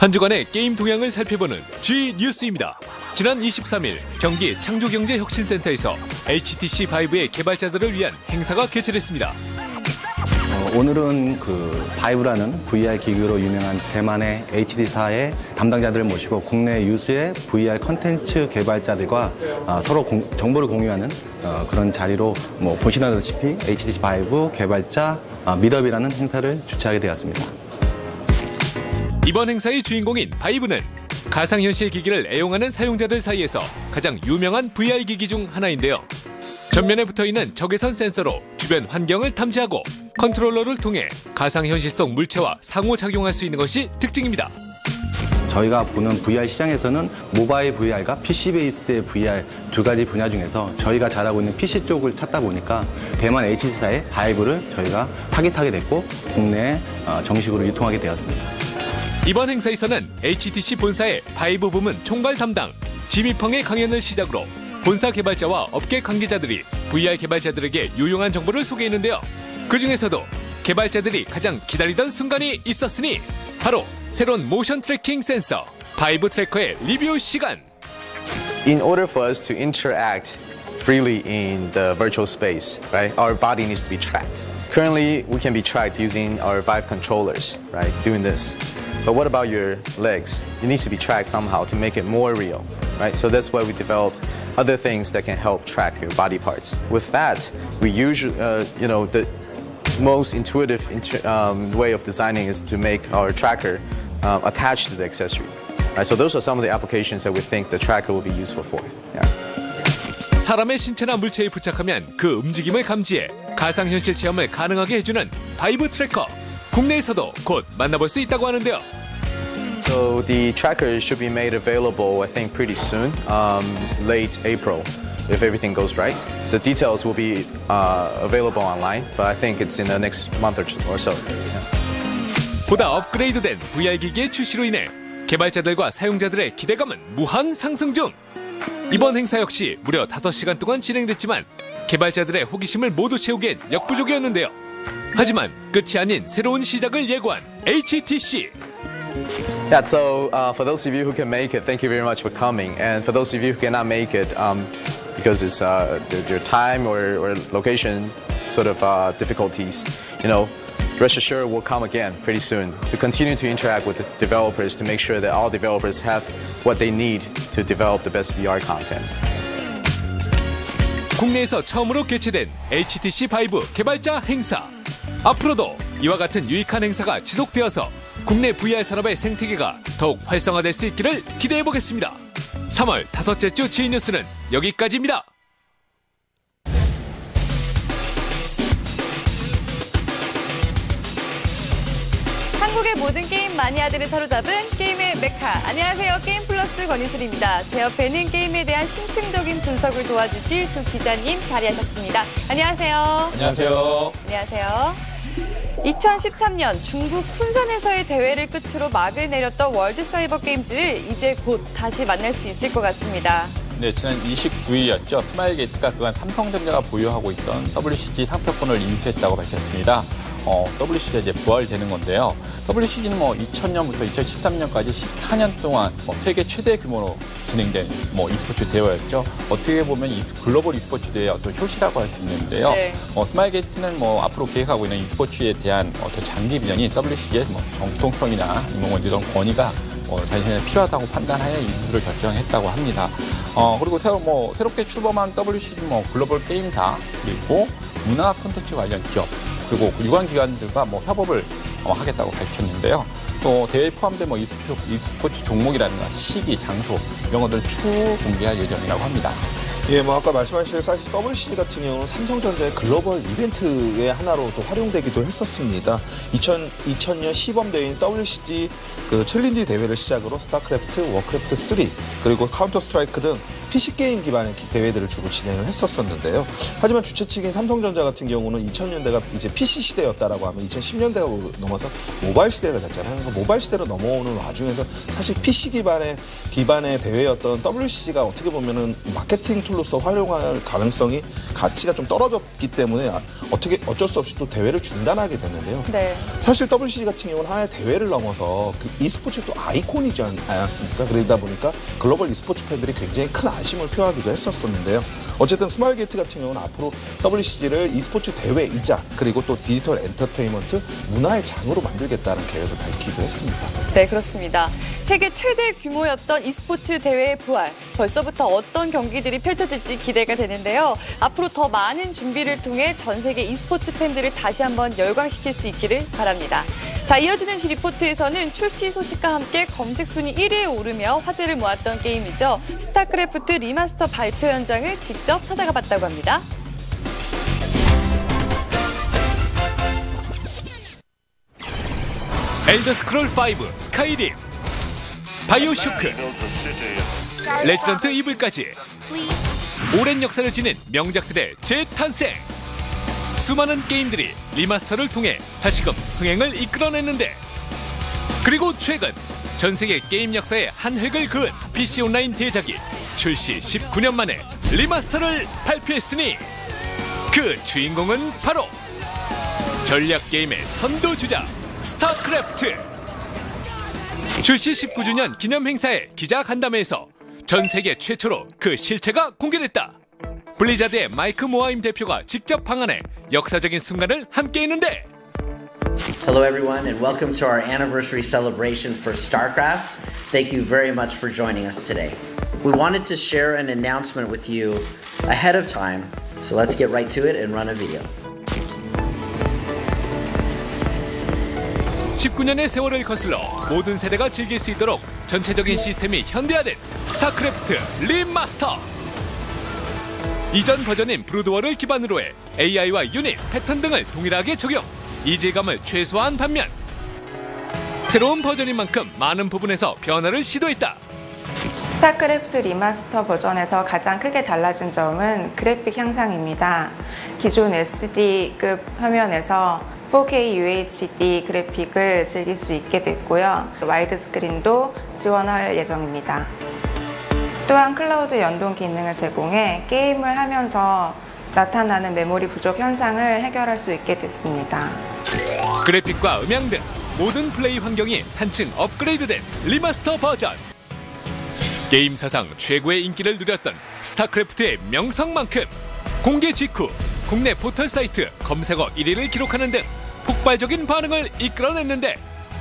한 주간의 게임 동향을 살펴보는 G뉴스입니다. 지난 23일 경기 창조경제혁신센터에서 HTC 바이브의 개발자들을 위한 행사가 개최됐습니다. 오늘은 바이브라는 VR 기기로 유명한 대만의 HT사의 담당자들을 모시고 국내 유수의 VR 컨텐츠 개발자들과 서로 정보를 공유하는 그런 자리로 보시다시피 HTC 바이브 개발자 미더비라는 행사를 주최하게 되었습니다. 이번 행사의 주인공인 바이브는 가상현실 기기를 애용하는 사용자들 사이에서 가장 유명한 VR 기기 중 하나인데요. 전면에 붙어있는 적외선 센서로 주변 환경을 탐지하고 컨트롤러를 통해 가상현실 속 물체와 상호작용할 수 있는 것이 특징입니다. 저희가 보는 VR 시장에서는 모바일 VR과 PC 베이스의 VR 두 가지 분야 중에서 저희가 잘하고 있는 PC 쪽을 찾다 보니까 대만 HT사의 바이브를 저희가 타깃하게 됐고 국내에 정식으로 유통하게 되었습니다. 이번 행사에서는 HTC 본사의 바이브 부문 총괄 담당 지미펑의 강연을 시작으로 본사 개발자와 업계 관계자들이 VR 개발자들에게 유용한 정보를 소개했는데요. 그중에서도 개발자들이 가장 기다리던 순간이 있었으니 바로 새로운 모션 트래킹 센서 바이브 트래커의 리뷰 시간. In order for us to interact freely in the virtual space, right, our body needs to be tracked. Currently, we can be tracked using our Vive controllers, right, doing this. But what about your legs? It needs to be tracked somehow to make it more real, right? So that's why we developed other things that can help track your body parts. With that, we usually, the most intuitive way of designing is to make our tracker attached to the accessory. Right? So those are some of the applications that we think the tracker will be useful for. Yeah. 사람의 신체나 물체에 부착하면 그 움직임을 감지해 가상현실 체험을 가능하게 해주는 바이브 트래커. 국내에서도 곧 만나볼 수 있다고 하는데요. So the tracker should be made available, I think, pretty soon, late April, if everything goes right. The details will be available online, but I think it's in the next month or so. 보다 업그레이드된 VR 기기의 출시로 인해 개발자들과 사용자들의 기대감은 무한 상승 중. 이번 행사 역시 무려 5시간 동안 진행됐지만 개발자들의 호기심을 모두 채우기엔 역부족이었는데요. 하지만 끝이 아닌 새로운 시작을 예고한 HTC. Yeah, so for those of you who can make it, thank you very much for coming. And for those of you who cannot make it, because it's your time or location sort of difficulties, rest assured we'll come again pretty soon to continue to interact with the developers to make sure that all developers have what they need to develop the best VR content. 국내에서 처음으로 개최된 HTC 바이브 개발자 행사. 앞으로도 이와 같은 유익한 행사가 지속되어서 국내 VR 산업의 생태계가 더욱 활성화될 수 있기를 기대해보겠습니다. 3월 5째 주 G뉴스는 여기까지입니다. 한국의 모든 게임 마니아들을 사로잡은 게임의 메카. 안녕하세요. 게임 플러스 권희슬입니다. 제 옆에는 게임에 대한 심층적인 분석을 도와주실 두 기자님 자리하셨습니다. 안녕하세요. 안녕하세요. 안녕하세요. 2013년 중국 푼산에서의 대회를 끝으로 막을 내렸던 월드 사이버 게임즈를 이제 곧 다시 만날 수 있을 것 같습니다. 네, 지난 29일이었죠. 스마일게이트가 그간 삼성전자가 보유하고 있던 WCG 상표권을 인수했다고 밝혔습니다. WCG가 이제 부활되는 건데요. WCG는 2000년부터 2013년까지 14년 동안 세계 최대 규모로 진행된 e스포츠 대회였죠. 어떻게 보면 글로벌 e스포츠 대회의 어떤 효시라고 할 수 있는데요. 네. 스마일게이트는 앞으로 계획하고 있는 e스포츠에 대한 어떤 장기 비전이 WCG의 정통성이나 이런 권위가 자신에게 필요하다고 판단하여 인수를 결정했다고 합니다. 그리고 새롭게 출범한 WCG 글로벌 게임사 그리고 문화 콘텐츠 관련 기업 그리고 유관 기관들과 협업을 하겠다고 밝혔는데요. 또 대회에 포함된 e스포츠 종목이라든가 시기, 장소 이런 것들을 추후 공개할 예정이라고 합니다. 예, 아까 말씀하신 사실 WCG 같은 경우는 삼성전자의 글로벌 이벤트의 하나로 또 활용되기도 했었습니다. 2000년 시범 대회인 WCG 챌린지 대회를 시작으로 스타크래프트, 워크래프트 3, 그리고 카운터 스트라이크 등 PC 게임 기반의 대회들을 주로 진행을 했었었는데요. 하지만 주최 측인 삼성전자 같은 경우는 2000년대가 이제 PC 시대였다라고 하면 2010년대가 넘어서 모바일 시대가 됐잖아요. 그러니까 모바일 시대로 넘어오는 와중에서 사실 PC 기반의 대회였던 WCG가 어떻게 보면은 마케팅 툴로서 활용할 가능성이 가치가 좀 떨어졌기 때문에 어쩔 수 없이 또 대회를 중단하게 됐는데요. 네. 사실 WCG 같은 경우는 하나의 대회를 넘어서 그 e스포츠의 또 아이콘이지 않았습니까? 그러다 보니까 글로벌 e스포츠 팬들이 굉장히 큰 아쉬움을 표하기도 했었는데요. 어쨌든 스마일게이트 같은 경우는 앞으로 WCG를 e스포츠 대회이자 그리고 또 디지털 엔터테인먼트 문화의 장으로 만들겠다는 계획을 밝히기도 했습니다. 네, 그렇습니다. 세계 최대 규모였던 e스포츠 대회의 부활. 벌써부터 어떤 경기들이 펼쳐질지 기대가 되는데요. 앞으로 더 많은 준비를 통해 전 세계 e스포츠 팬들을 다시 한번 열광시킬 수 있기를 바랍니다. 자, 이어지는 G 리포트에서는 출시 소식과 함께 검색 순위 1위에 오르며 화제를 모았던 게임이죠. 스타크래프트 리마스터 발표 현장을 직접 찾아가 봤다고 합니다. 엘더 스크롤 5 스카이림, 바이오쇼크, 레지던트 이블까지 오랜 역사를 지닌 명작들의 재탄생. 수많은 게임들이 리마스터를 통해 다시금 흥행을 이끌어냈는데, 그리고 최근 전 세계 게임 역사에 한 획을 그은 PC 온라인 대작이 출시 19년 만에 리마스터를 발표했으니 그 주인공은 바로 전략 게임의 선도주자 스타크래프트. 출시 19주년 기념 행사의 기자 간담회에서 전 세계 최초로 그 실체가 공개됐다. 블리자드의 마이크 모하임 대표가 직접 방한해 역사적인 순간을 함께 했는데, Hello everyone and welcome to our anniversary celebration for StarCraft. Thank you very much for joining us today. We wanted to share an announcement with you ahead of time, so let's get right to it and run a video. 19년의 세월을 거슬러 모든 세대가 즐길 수 있도록 전체적인 시스템이 현대화된 스타크래프트 리마스터. 이전 버전인 브루드워를 기반으로 해 AI와 유닛, 패턴 등을 동일하게 적용, 이질감을 최소화한 반면 새로운 버전인 만큼 많은 부분에서 변화를 시도했다. 스타크래프트 리마스터 버전에서 가장 크게 달라진 점은 그래픽 향상입니다. 기존 SD급 화면에서 4K UHD 그래픽을 즐길 수 있게 됐고요. 와이드 스크린도 지원할 예정입니다. 또한 클라우드 연동 기능을 제공해 게임을 하면서 나타나는 메모리 부족 현상을 해결할 수 있게 됐습니다. 그래픽과 음향 등 모든 플레이 환경이 한층 업그레이드된 리마스터 버전. 게임 사상 최고의 인기를 누렸던 스타크래프트의 명성만큼 공개 직후 국내 포털 사이트 검색어 1위를 기록하는 등 폭발적인 반응을 이끌어냈는데,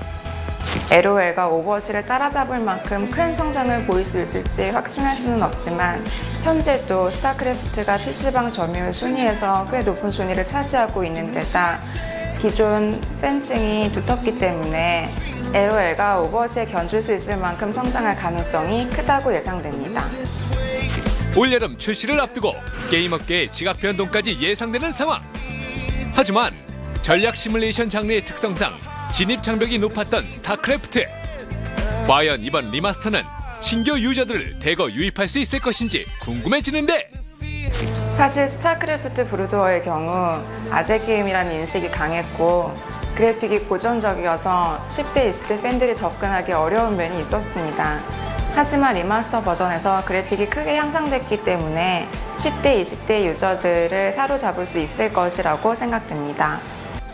LOL과 오버워치를 따라잡을 만큼 큰 성장을 보일 수 있을지 확신할 수는 없지만 현재도 스타크래프트가 PC방 점유율 순위에서 꽤 높은 순위를 차지하고 있는 데다 기존 팬층이 두텁기 때문에 LOL과 오버워치에 견줄 수 있을 만큼 성장할 가능성이 크다고 예상됩니다. 올여름 출시를 앞두고 게임업계의 지각 변동까지 예상되는 상황. 하지만 전략 시뮬레이션 장르의 특성상 진입 장벽이 높았던 스타크래프트. 과연 이번 리마스터는 신규 유저들을 대거 유입할 수 있을 것인지 궁금해지는데, 사실 스타크래프트 브루드워의 경우 아재 게임이라는 인식이 강했고 그래픽이 고전적이어서 10대, 20대 팬들이 접근하기 어려운 면이 있었습니다. 하지만 리마스터 버전에서 그래픽이 크게 향상됐기 때문에 10대, 20대 유저들을 사로잡을 수 있을 것이라고 생각됩니다.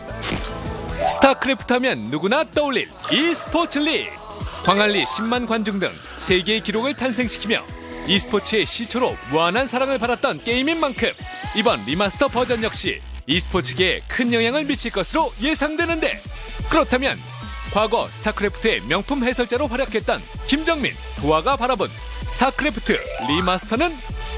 스타크래프트 하면 누구나 떠올릴 e스포츠 리그. 광안리 10만 관중 등 세계의 기록을 탄생시키며 e스포츠의 시초로 무한한 사랑을 받았던 게임인 만큼 이번 리마스터 버전 역시 e스포츠계에 큰 영향을 미칠 것으로 예상되는데, 그렇다면 과거 스타크래프트의 명품 해설자로 활약했던 김정민, 도화가 바라본 스타크래프트 리마스터는?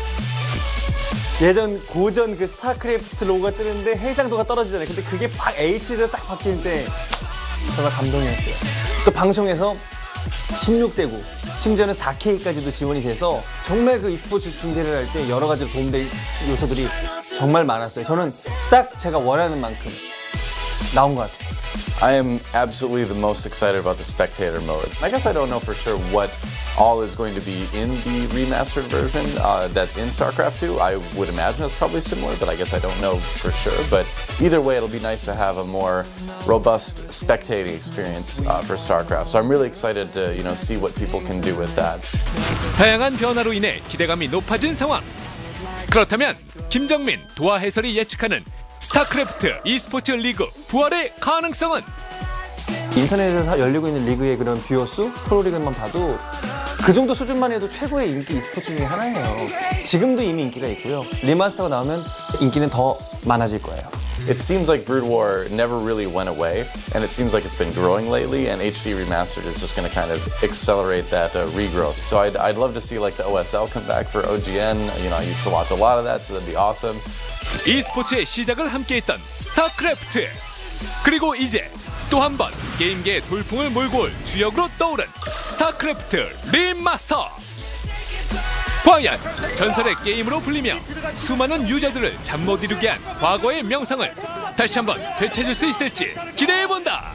예전 고전 그 스타크래프트 로고가 뜨는데 해상도가 떨어지잖아요. 근데 그게 막 HD로 딱 바뀌는 때 정말 감동이었어요. 그 방송에서 16대고 심지어는 4K까지도 지원이 돼서 정말 그 e스포츠 중계를 할 때 여러 가지로 도움될 요소들이 정말 많았어요. 저는 딱 제가 원하는 만큼 나온 것 같아요. I am absolutely the most excited about the spectator mode. I guess I don't know for sure what all is going to be in the remastered version that's in StarCraft 2. I would imagine it's probably similar, but I guess I don't know for sure. But either way, it'll be nice to have a more robust spectating experience for StarCraft. So I'm really excited to see what people can do with that. 다양한 변화로 인해 기대감이 높아진 상황. 그렇다면 김정민, 도하 해설이 예측하는 스타크래프트 e스포츠 리그 부활의 가능성은? 인터넷에서 열리고 있는 리그의 그런 뷰어수, 프로리그만 봐도 그 정도 수준만 해도 최고의 인기 e스포츠 중에 하나예요. 지금도 이미 인기가 있고요. 리마스터가 나오면 인기는 더 많아질 거예요. It seems like Brood War never really went away, and it seems like it's been growing lately, and HD Remastered is just going to kind of accelerate that regrowth. So I'd love to see like the OSL come back for OGN. I used to watch a lot of that, so that'd be awesome. e스포츠의 시작을 함께했던 스타크래프트. 그리고 이제 또 한 번 게임계의 돌풍을 몰고 올 주역으로 떠오른 스타크래프트 리마스터. 과연 전설의 게임으로 불리며 수많은 유저들을 잠 못 이루게 한 과거의 명성을 다시 한번 되찾을 수 있을지 기대해본다.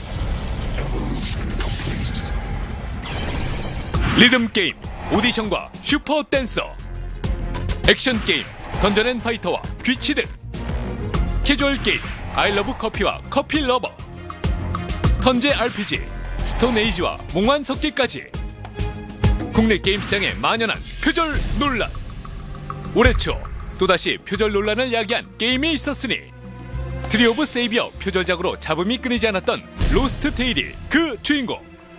리듬 게임 오디션과 슈퍼 댄서, 액션 게임 던전 앤 파이터와 귀치드, 캐주얼 게임 아이러브 커피와 커피 러버, 턴제 RPG 스톤 에이지와 몽환 섞기까지 국내 게임 시장에 만연한 표절 논란. 올해 초 또다시 표절 논란을 야기한 게임이 있었으니 트리 오브 세이비어 표절작으로 잡음이 끊이지 않았던 로스트 테일이 그 주인공.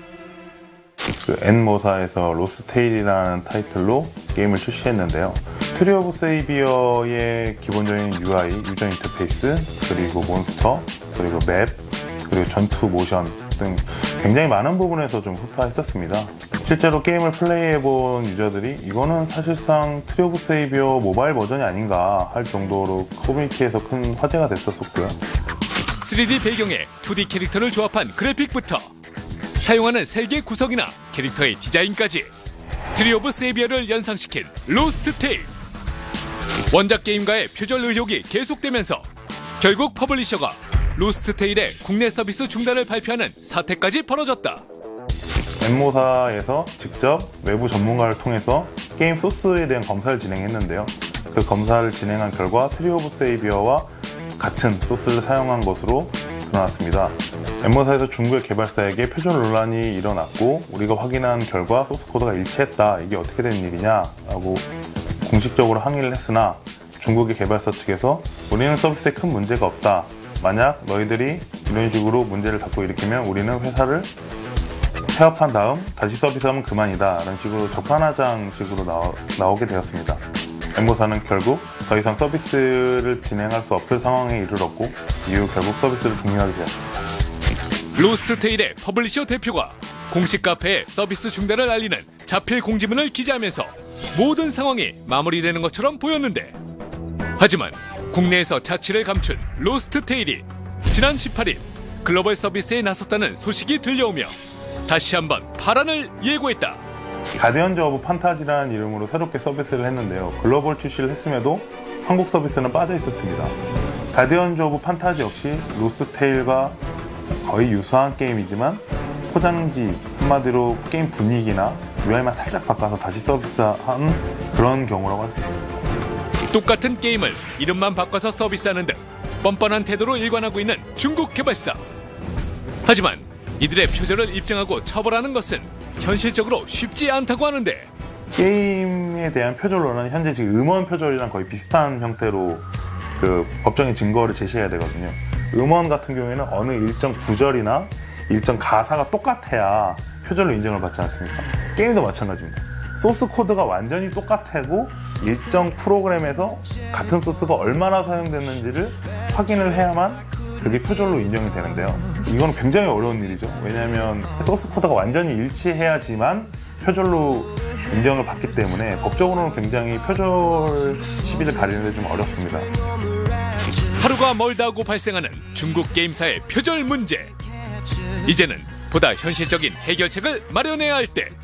N모사에서 로스트 테일이라는 타이틀로 게임을 출시했는데요. 트리 오브 세이비어의 기본적인 UI, 유저 인터페이스, 그리고 몬스터, 그리고 맵, 그리고 전투 모션 등 굉장히 많은 부분에서 좀 흡사했었습니다. 실제로 게임을 플레이해본 유저들이 이거는 사실상 트리 오브 세이비어 모바일 버전이 아닌가 할 정도로 커뮤니티에서 큰 화제가 됐었고요. 3D 배경에 2D 캐릭터를 조합한 그래픽부터 사용하는 세계 구성이나 캐릭터의 디자인까지 트리 오브 세이비어를 연상시킨 로스트 테일. 원작 게임과의 표절 의혹이 계속되면서 결국 퍼블리셔가 로스트 테일의 국내 서비스 중단을 발표하는 사태까지 벌어졌다. N모사에서 직접 외부 전문가를 통해서 게임 소스에 대한 검사를 진행했는데요. 그 검사를 진행한 결과 트리 오브 세이비어와 같은 소스를 사용한 것으로 드러났습니다. N모사에서 중국의 개발사에게 표절 논란이 일어났고 우리가 확인한 결과 소스 코드가 일치했다. 이게 어떻게 된 일이냐 라고 공식적으로 항의를 했으나 중국의 개발사 측에서 우리는 서비스에 큰 문제가 없다. 만약 너희들이 이런 식으로 문제를 자꾸 일으키면 우리는 회사를 폐업한 다음 다시 서비스하면 그만이다 라는 식으로 적반하장식으로 나오게 되었습니다. N모사는 결국 더 이상 서비스를 진행할 수 없을 상황에 이르렀고 이후 결국 서비스를 종료하게 되었습니다. 로스트 테일의 퍼블리셔 대표가 공식 카페에 서비스 중단을 알리는 자필 공지문을 기재하면서 모든 상황이 마무리되는 것처럼 보였는데, 하지만 국내에서 자취를 감춘 로스트 테일이 지난 18일 글로벌 서비스에 나섰다는 소식이 들려오며 다시 한번 파란을 예고했다. 가디언즈 오브 판타지라는 이름으로 새롭게 서비스를 했는데요. 글로벌 출시를 했음에도 한국 서비스는 빠져 있었습니다. 가디언즈 오브 판타지 역시 로스트 테일과 거의 유사한 게임이지만 포장지, 한마디로 게임 분위기나 UI만 살짝 바꿔서 다시 서비스한 그런 경우라고 할 수 있습니다. 똑같은 게임을 이름만 바꿔서 서비스하는 등 뻔뻔한 태도로 일관하고 있는 중국 개발사. 하지만 이들의 표절을 입증하고 처벌하는 것은 현실적으로 쉽지 않다고 하는데, 게임에 대한 표절 논란은 현재 지금 음원 표절이랑 거의 비슷한 형태로 그 법정의 증거를 제시해야 되거든요. 음원 같은 경우에는 어느 일정 구절이나 일정 가사가 똑같아야 표절로 인정을 받지 않습니까? 게임도 마찬가지입니다. 소스 코드가 완전히 똑같고 일정 프로그램에서 같은 소스가 얼마나 사용됐는지를 확인을 해야만 그게 표절로 인정이 되는데요. 이건 굉장히 어려운 일이죠. 왜냐하면 소스 코드가 완전히 일치해야지만 표절로 인정을 받기 때문에 법적으로는 굉장히 표절 시비를 가리는 데 좀 어렵습니다. 하루가 멀다 하고 발생하는 중국 게임사의 표절 문제. 이제는 보다 현실적인 해결책을 마련해야 할 때,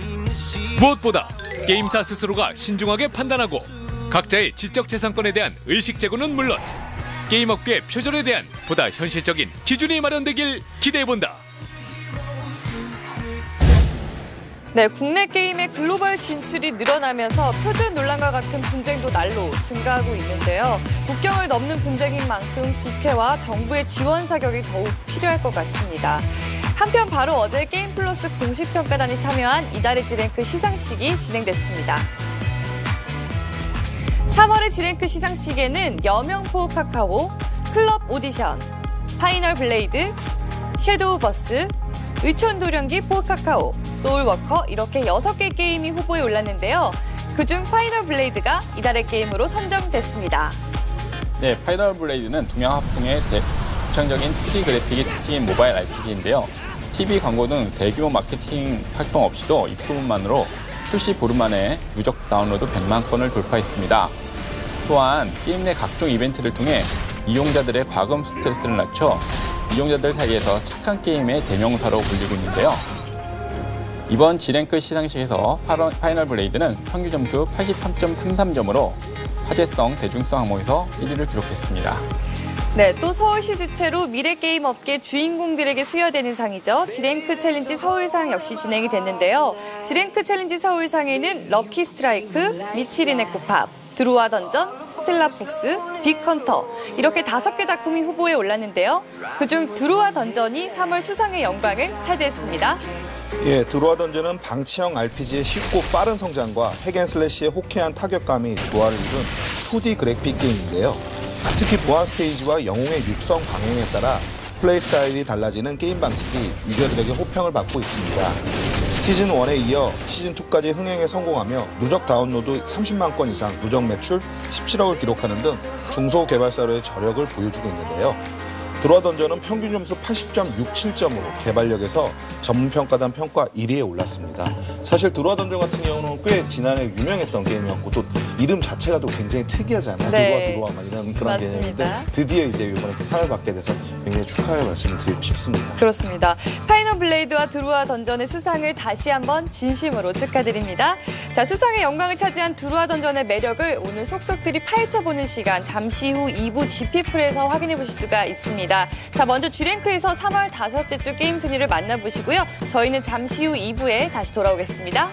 무엇보다 게임사 스스로가 신중하게 판단하고 각자의 지적재산권에 대한 의식 제고는 물론 게임업계의 표절에 대한 보다 현실적인 기준이 마련되길 기대해본다. 네, 국내 게임의 글로벌 진출이 늘어나면서 표준 논란과 같은 분쟁도 날로 증가하고 있는데요. 국경을 넘는 분쟁인 만큼 국회와 정부의 지원 사격이 더욱 필요할 것 같습니다. 한편 바로 어제 게임 플러스 공식 평가단이 참여한 이달의 G랭크 시상식이 진행됐습니다. 3월의 G랭크 시상식에는 여명포 카카오, 클럽 오디션, 파이널 블레이드, 섀도우 버스, 의촌도령기 포 카카오, 소울워커 이렇게 6개 게임이 후보에 올랐는데요. 그중 파이널 블레이드가 이달의 게임으로 선정됐습니다. 네, 파이널 블레이드는 동양화풍의 독창적인 2D 그래픽이 특징인 모바일 RPG인데요. TV 광고 등 대규모 마케팅 활동 없이도 입소문만으로 출시 보름 만에 누적 다운로드 100만 건을 돌파했습니다. 또한 게임 내 각종 이벤트를 통해 이용자들의 과금 스트레스를 낮춰 이용자들 사이에서 착한 게임의 대명사로 불리고 있는데요. 이번 G랭크 시상식에서 파이널 블레이드는 평균 점수 83.33점으로 화제성, 대중성 항목에서 1위를 기록했습니다. 네, 또 서울시 주최로 미래게임 업계 주인공들에게 수여되는 상이죠. G랭크 챌린지 서울상 역시 진행이 됐는데요. G랭크 챌린지 서울상에는 럭키 스트라이크, 미치린 에코팝, 드루아 던전, 스텔라 폭스, 빅헌터 이렇게 5개 작품이 후보에 올랐는데요. 그중 드루아 던전이 3월 수상의 영광을 차지했습니다. 예, 드루아 던전은 방치형 RPG의 쉽고 빠른 성장과 핵앤슬래시의 호쾌한 타격감이 조화를 이룬 2D 그래픽 게임인데요. 특히 보안 스테이지와 영웅의 육성 방향에 따라 플레이 스타일이 달라지는 게임 방식이 유저들에게 호평을 받고 있습니다. 시즌1에 이어 시즌2까지 흥행에 성공하며 누적 다운로드 30만 건 이상, 누적 매출 17억을 기록하는 등 중소개발사로의 저력을 보여주고 있는데요. 드루아 던전은 평균 점수 80.67점으로 개발력에서 전문평가단 평가 1위에 올랐습니다. 사실 드루아 던전 같은 경우는 꽤 지난해 유명했던 게임이었고 또 이름 자체가 또 굉장히 특이하잖아요. 네. 드루아 막 이런 그런 맞습니다. 개념인데 드디어 이제 이번에 상을 받게 돼서 굉장히 축하의 말씀을 드리고 싶습니다. 그렇습니다. 파이널 블레이드와 드루아 던전의 수상을 다시 한번 진심으로 축하드립니다. 자, 수상의 영광을 차지한 드루아 던전의 매력을 오늘 속속들이 파헤쳐보는 시간 잠시 후 2부 GP풀에서 확인해 보실 수가 있습니다. 자, 먼저 G랭크에서 3월 5째 주 게임 순위를 만나보시고요. 저희는 잠시 후 2부에 다시 돌아오겠습니다.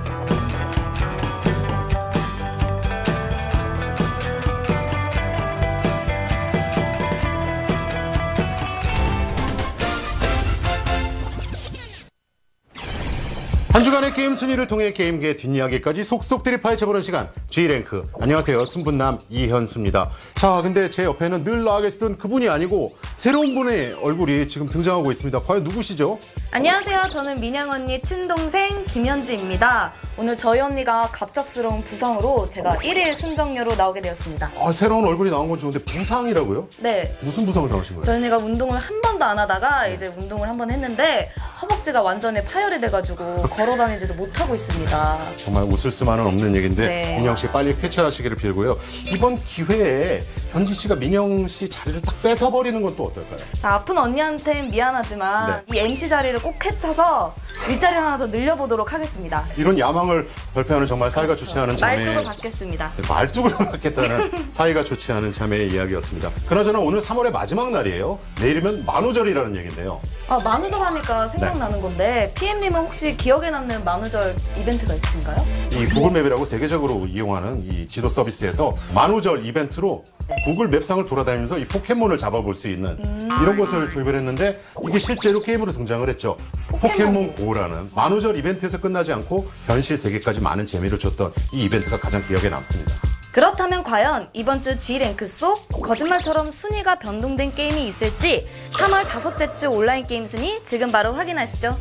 한 주간의 게임 순위를 통해 게임계 뒷이야기까지 속속들이 파헤쳐보는 시간 G랭크. 안녕하세요. 순분남 이현수입니다. 자, 근데 제 옆에는 늘 나와 계시던 그분이 아니고 새로운 분의 얼굴이 지금 등장하고 있습니다. 과연 누구시죠? 안녕하세요. 저는 민영 언니 친동생 김현지입니다. 오늘 저희 언니가 갑작스러운 부상으로 제가 1일 순정녀로 나오게 되었습니다. 아, 새로운 얼굴이 나온 건 좋은데 부상이라고요? 네. 무슨 부상을 당하신 거예요? 저희 언니가 운동을 한 번도 안 하다가 이제 운동을 한 번 했는데 허벅지가 완전히 파열이 돼가지고 걸어 다니지도 못하고 있습니다. 정말 웃을 수만은 없는 얘기인데 네. 민영 씨 빨리 쾌차하시기를 빌고요. 이번 기회에 현지 씨가 민영 씨 자리를 딱 뺏어버리는 건 또 어떨까요? 아픈 언니한테는 미안하지만 이 MC 자리를 꼭 쾌차서 윗자리 하나 더 늘려보도록 하겠습니다. 이런 야망을 발표하는 정말 사이가 좋지 않은 자매. 말뚝을 받겠습니다. 말뚝을 받겠다는 사이가 좋지 않은 자매의 이야기였습니다. 그나저나 오늘 3월의 마지막 날이에요. 내일이면 만우절이라는 얘기인데요. 아, 만우절 하니까 생각나는 건데 PM님은 혹시 기억에 남는 만우절 이벤트가 있으신가요? 이 구글맵이라고 세계적으로 이용하는 이 지도 서비스에서 만우절 이벤트로 구글 맵상을 돌아다니면서 이 포켓몬을 잡아볼 수 있는 이런 것을 도입을 했는데 이게 실제로 게임으로 등장을 했죠. 포켓몬 고라는 만우절 이벤트에서 끝나지 않고 현실 세계까지 많은 재미를 줬던 이 이벤트가 가장 기억에 남습니다. 그렇다면 과연 이번 주 G랭크 속 거짓말처럼 순위가 변동된 게임이 있을지 3월 5째 주 온라인 게임 순위 지금 바로 확인하시죠.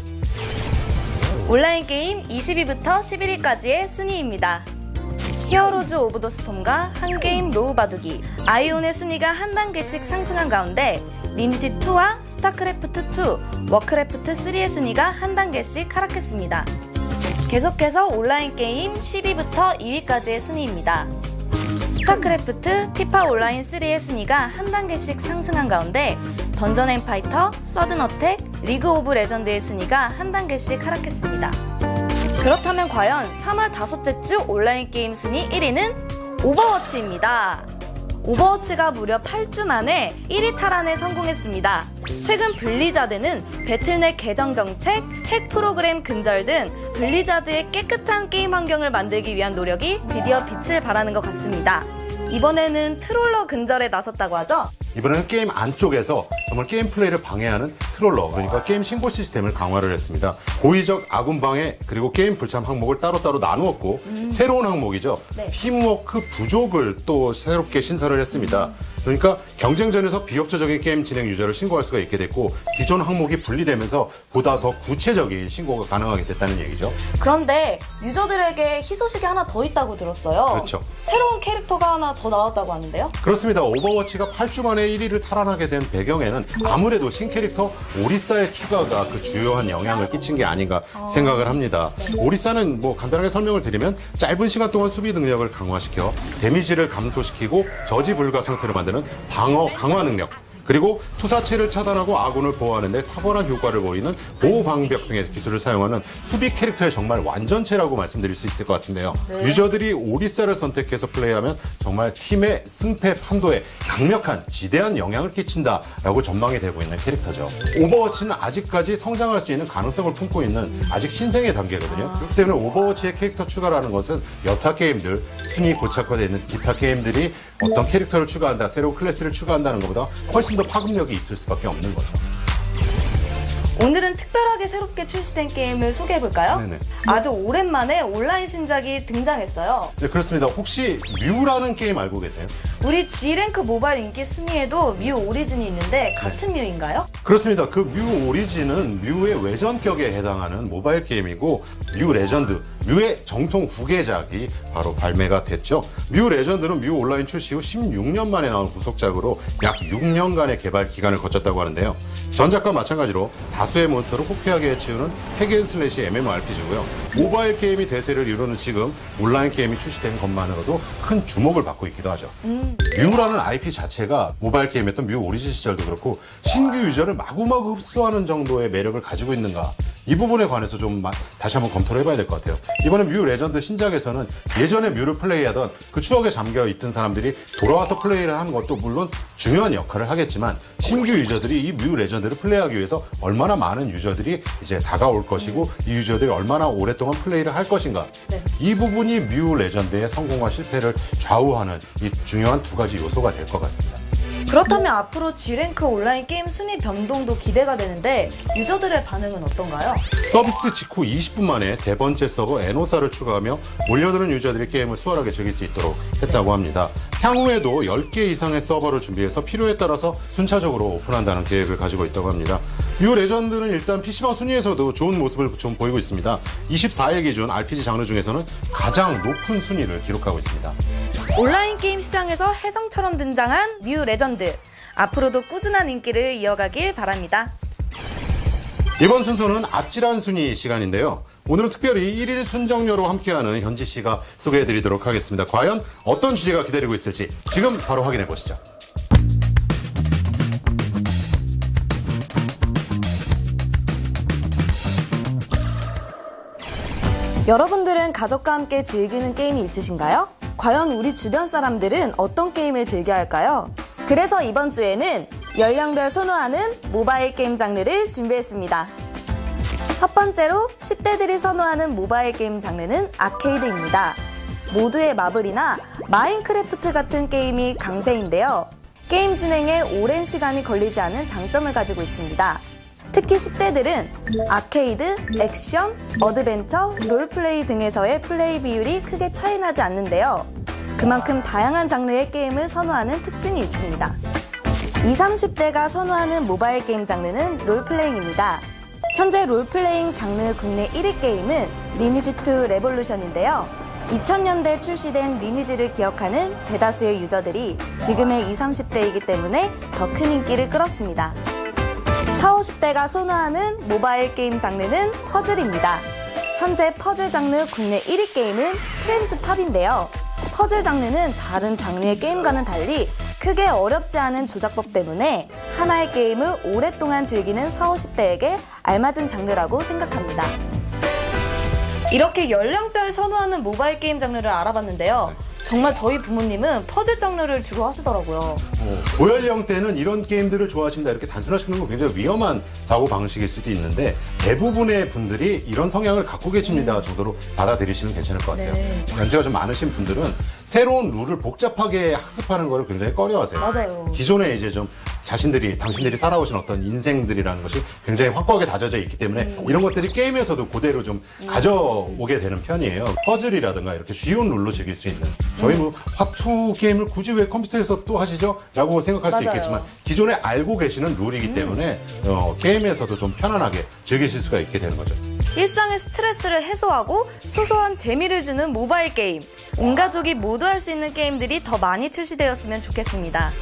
온라인 게임 20위부터 11위까지의 순위입니다. 히어로즈 오브 더 스톰과 한게임 로우 바둑이, 아이온의 순위가 한 단계씩 상승한 가운데 리니지2와 스타크래프트2, 워크래프트3의 순위가 한 단계씩 하락했습니다. 계속해서 온라인 게임 10위부터 2위까지의 순위입니다. 스타크래프트, 피파 온라인 3의 순위가 한 단계씩 상승한 가운데 던전 앤 파이터, 서든 어택, 리그 오브 레전드의 순위가 한 단계씩 하락했습니다. 그렇다면 과연 3월 5째 주 온라인 게임 순위 1위는 오버워치입니다. 오버워치가 무려 8주 만에 1위 탈환에 성공했습니다. 최근 블리자드는 배틀넷 계정 정책, 핵 프로그램 근절 등 블리자드의 깨끗한 게임 환경을 만들기 위한 노력이 드디어 빛을 발하는 것 같습니다. 이번에는 트롤러 근절에 나섰다고 하죠? 이번에는 게임 안쪽에서 정말 게임 플레이를 방해하는 트롤러, 그러니까 게임 신고 시스템을 강화를 했습니다. 고의적 아군 방해 그리고 게임 불참 항목을 따로따로 나누었고 새로운 항목이죠. 네. 팀워크 부족을 또 새롭게 신설을 했습니다. 그러니까 경쟁전에서 비협조적인 게임 진행 유저를 신고할 수가 있게 됐고 기존 항목이 분리되면서 보다 더 구체적인 신고가 가능하게 됐다는 얘기죠. 그런데 유저들에게 희소식이 하나 더 있다고 들었어요. 그렇죠. 새로운 캐릭터가 하나 더 나왔다고 하는데요. 그렇습니다. 오버워치가 8주 만에 1위를 탈환하게 된 배경에는 아무래도 신캐릭터 오리사의 추가가 그 주요한 영향을 끼친 게 아닌가 생각을 합니다. 오리사는 뭐 간단하게 설명을 드리면 짧은 시간 동안 수비 능력을 강화시켜 데미지를 감소시키고 저지 불가 상태로 만드는 방어 강화 능력, 그리고 투사체를 차단하고 아군을 보호하는 데 탁월한 효과를 보이는 보호방벽 등의 기술을 사용하는 수비 캐릭터의 정말 완전체라고 말씀드릴 수 있을 것 같은데요. 네. 유저들이 오리사를 선택해서 플레이하면 정말 팀의 승패 판도에 강력한 지대한 영향을 끼친다라고 전망이 되고 있는 캐릭터죠. 오버워치는 아직까지 성장할 수 있는 가능성을 품고 있는 아직 신생의 단계거든요. 그렇기 때문에 오버워치의 캐릭터 추가라는 것은 여타 게임들, 순위 고착화되어 있는 기타 게임들이 어떤 캐릭터를 추가한다, 새로운 클래스를 추가한다는 것보다 훨씬 더 파급력이 있을 수밖에 없는 거죠. 오늘은 특별하게 새롭게 출시된 게임을 소개해볼까요? 네네. 아주 오랜만에 온라인 신작이 등장했어요. 네, 그렇습니다. 혹시 뮤라는 게임 알고 계세요? 우리 G랭크 모바일 인기 순위에도 뮤 오리진이 있는데 같은 뮤인가요? 그렇습니다. 그 뮤 오리진은 뮤의 외전격에 해당하는 모바일 게임이고 뮤 레전드, 뮤의 정통 후계작이 바로 발매가 됐죠. 뮤 레전드는 뮤 온라인 출시 후 16년 만에 나온 후속작으로 약 6년간의 개발 기간을 거쳤다고 하는데요. 전작과 마찬가지로 다수의 몬스터를 호쾌하게 해치우는 핵앤슬래시 MMORPG고요. 모바일 게임이 대세를 이루는 지금 온라인 게임이 출시된 것만으로도 큰 주목을 받고 있기도 하죠. 뮤라는 IP 자체가 모바일 게임이었던 뮤 오리진 시절도 그렇고 신규 유저를 마구마구 흡수하는 정도의 매력을 가지고 있는가, 이 부분에 관해서 좀 다시 한번 검토를 해봐야 될 것 같아요. 이번에 뮤 레전드 신작에서는 예전에 뮤를 플레이하던 그 추억에 잠겨 있던 사람들이 돌아와서 플레이를 하는 것도 물론 중요한 역할을 하겠지만 신규 유저들이 이 뮤 레전드를 플레이하기 위해서 얼마나 많은 유저들이 이제 다가올 것이고 이 유저들이 얼마나 오랫동안 플레이를 할 것인가, 네. 이 부분이 뮤 레전드의 성공과 실패를 좌우하는 이 중요한 두 가지 요소가 될 것 같습니다. 그렇다면 앞으로 G랭크 온라인 게임 순위 변동도 기대가 되는데 유저들의 반응은 어떤가요? 서비스 직후 20분 만에 세 번째 서버 에노사를 추가하며 몰려드는 유저들이 게임을 수월하게 즐길 수 있도록 했다고 합니다. 향후에도 10개 이상의 서버를 준비해서 필요에 따라서 순차적으로 오픈한다는 계획을 가지고 있다고 합니다. 뮤 레전드는 일단 PC방 순위에서도 좋은 모습을 좀 보이고 있습니다. 24일 기준 RPG 장르 중에서는 가장 높은 순위를 기록하고 있습니다. 온라인 게임 시장에서 혜성처럼 등장한 뮤 레전드. 앞으로도 꾸준한 인기를 이어가길 바랍니다. 이번 순서는 아찔한 순위 시간인데요. 오늘은 특별히 1일 순정녀로 함께하는 현지 씨가 소개해드리도록 하겠습니다. 과연 어떤 주제가 기다리고 있을지 지금 바로 확인해 보시죠. 여러분들은 가족과 함께 즐기는 게임이 있으신가요? 과연 우리 주변 사람들은 어떤 게임을 즐겨 할까요? 그래서 이번 주에는 연령별 선호하는 모바일 게임 장르를 준비했습니다. 첫 번째로 10대들이 선호하는 모바일 게임 장르는 아케이드입니다. 모두의 마블이나 마인크래프트 같은 게임이 강세인데요. 게임 진행에 오랜 시간이 걸리지 않은 장점을 가지고 있습니다. 특히 10대들은 아케이드, 액션, 어드벤처, 롤플레이 등에서의 플레이 비율이 크게 차이나지 않는데요. 그만큼 다양한 장르의 게임을 선호하는 특징이 있습니다. 20, 30대가 선호하는 모바일 게임 장르는 롤플레잉입니다. 현재 롤플레잉 장르 국내 1위 게임은 리니지2 레볼루션인데요. 2000년대 출시된 리니지를 기억하는 대다수의 유저들이 지금의 20, 30대이기 때문에 더 큰 인기를 끌었습니다. 40, 50대가 선호하는 모바일 게임 장르는 퍼즐입니다. 현재 퍼즐 장르 국내 1위 게임은 프렌즈팝인데요. 퍼즐 장르는 다른 장르의 게임과는 달리 크게 어렵지 않은 조작법 때문에 하나의 게임을 오랫동안 즐기는 40, 50대에게 알맞은 장르라고 생각합니다. 이렇게 연령별 선호하는 모바일 게임 장르를 알아봤는데요. 정말 저희 부모님은 퍼즐 장르를 주로 하시더라고요. 고연령 때는 이런 게임들을 좋아하십니다. 이렇게 단순화시키는 건 굉장히 위험한 사고 방식일 수도 있는데 대부분의 분들이 이런 성향을 갖고 계십니다 정도로 받아들이시면 괜찮을 것 같아요. 네. 연세가 좀 많으신 분들은 새로운 룰을 복잡하게 학습하는 걸 굉장히 꺼려하세요. 맞아요. 기존에 이제 좀 당신들이 살아오신 어떤 인생들이라는 것이 굉장히 확고하게 다져져 있기 때문에 이런 것들이 게임에서도 그대로 좀 가져오게 되는 편이에요. 퍼즐이라든가 이렇게 쉬운 룰로 즐길 수 있는. 저희 뭐 화투 게임을 굳이 왜 컴퓨터에서 또 하시죠? 라고 생각할 수 있겠지만 기존에 알고 계시는 룰이기 때문에 게임에서도 좀 편안하게 즐기실 수가 있게 되는 거죠. 일상의 스트레스를 해소하고 소소한 재미를 주는 모바일 게임. 온 가족이 모두 할 수 있는 게임들이 더 많이 출시되었으면 좋겠습니다.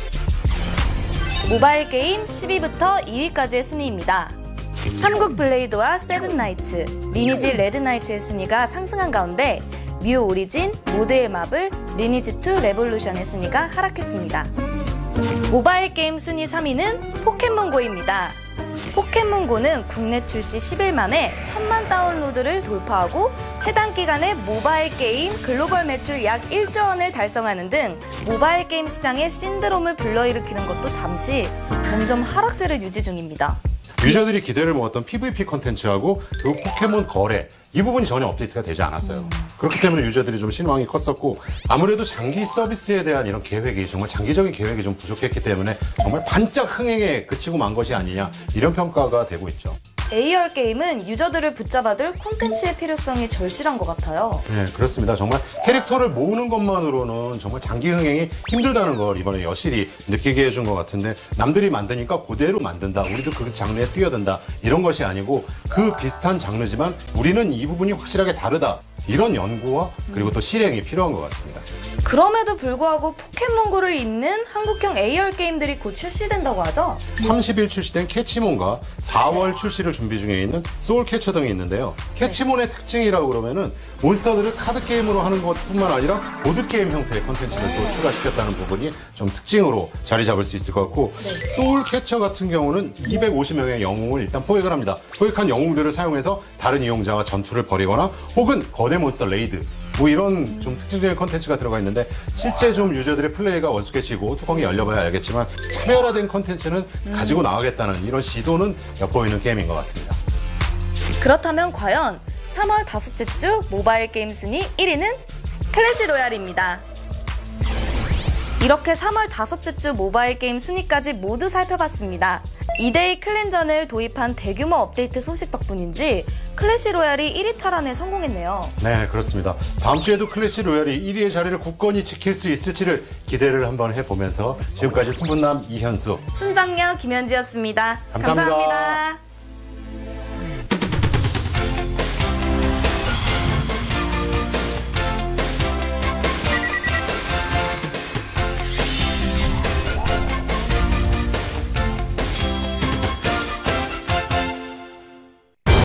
모바일 게임 10위부터 2위까지의 순위입니다. 삼국 블레이드와 세븐나이츠, 리니지 레드나이츠의 순위가 상승한 가운데 뮤 오리진, 모드의 마블, 리니지2 레볼루션의 순위가 하락했습니다. 모바일 게임 순위 3위는 포켓몬고입니다. 포켓몬고는 국내 출시 10일 만에 1000만 다운로드를 돌파하고 최단 기간에 모바일 게임 글로벌 매출 약 1조 원을 달성하는 등 모바일 게임 시장의 신드롬을 불러일으키는 것도 잠시 점점 하락세를 유지 중입니다. 유저들이 기대를 모았던 PVP 컨텐츠하고 그 포켓몬 거래 이 부분이 전혀 업데이트가 되지 않았어요. 그렇기 때문에 유저들이 좀 신망이 컸었고 아무래도 장기 서비스에 대한 이런 계획이 정말 장기적인 계획이 좀 부족했기 때문에 정말 반짝 흥행에 그치고 만 것이 아니냐 이런 평가가 되고 있죠. AR 게임은 유저들을 붙잡아둘 콘텐츠의 필요성이 절실한 것 같아요. 네, 그렇습니다. 정말 캐릭터를 모으는 것만으로는 정말 장기 흥행이 힘들다는 걸 이번에 여실히 느끼게 해준 것 같은데 남들이 만드니까 그대로 만든다. 우리도 그 장르에 뛰어든다. 이런 것이 아니고 그 비슷한 장르지만 우리는 이 부분이 확실하게 다르다. 이런 연구와 그리고 또 실행이 필요한 것 같습니다. 그럼에도 불구하고 포켓몬고를 잇는 한국형 AR 게임들이 곧 출시된다고 하죠? 30일 출시된 캐치몬과 4월 출시를 준비 중에 있는 소울캐쳐 등이 있는데요. 캐치몬의 특징이라고 그러면은 몬스터들을 카드 게임으로 하는 것뿐만 아니라 보드 게임 형태의 콘텐츠를 또 추가시켰다는 부분이 좀 특징으로 자리 잡을 수 있을 것 같고 소울캐쳐 같은 경우는 250명의 영웅을 일단 포획을 합니다. 포획한 영웅들을 사용해서 다른 이용자와 전투를 벌이거나 혹은 거대 몬스터 레이드 뭐 이런 좀 특징적인 컨텐츠가 들어가 있는데 실제 좀 유저들의 플레이가 원숙해지고 뚜껑이 열려봐야 알겠지만 차별화된 컨텐츠는 가지고 나가겠다는 이런 시도는 엿보이는 게임인 것 같습니다. 그렇다면 과연 3월 다섯째 주 모바일 게임 순위 1위는 클래시 로얄입니다. 이렇게 3월 다섯째 주 모바일 게임 순위까지 모두 살펴봤습니다. 2대2 클랜전을 도입한 대규모 업데이트 소식 덕분인지 클래시 로얄이 1위 탈환에 성공했네요. 네, 그렇습니다. 다음 주에도 클래시 로얄이 1위의 자리를 굳건히 지킬 수 있을지를 기대를 한번 해보면서 지금까지 순분남 이현수, 순장녀 김현지였습니다. 감사합니다. 감사합니다.